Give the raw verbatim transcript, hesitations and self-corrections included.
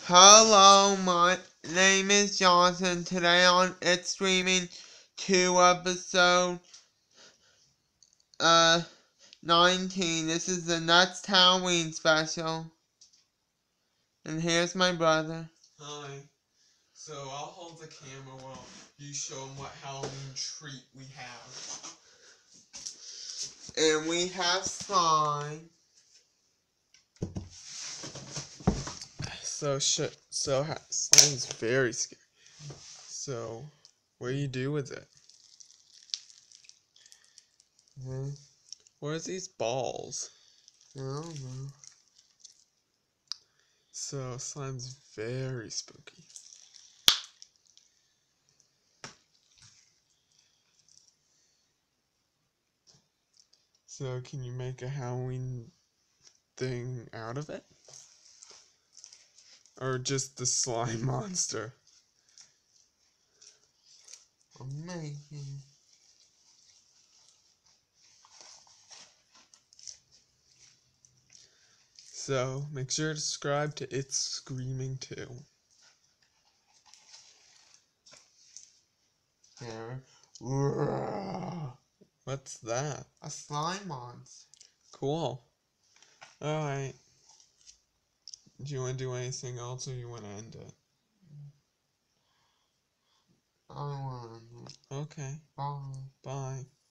Hello, my name is Johnson. Today on It's Streaming two episode uh nineteen. This is the Nuts Halloween special. And here's my brother. Hi. So I'll hold the camera while you show them what Halloween treat we have. And we have slime. So shit. So slime's very scary. So, what do you do with it? Hmm? Where's these balls? I don't know. So slime's very spooky. So can you make a Halloween thing out of it? Or just the slime monster? I'm making. So make sure to subscribe to It's Screaming too. There. What's that? A slime monster. Cool. Alright. Do you want to do anything else or you want to end it? I want. Okay. Bye. Bye.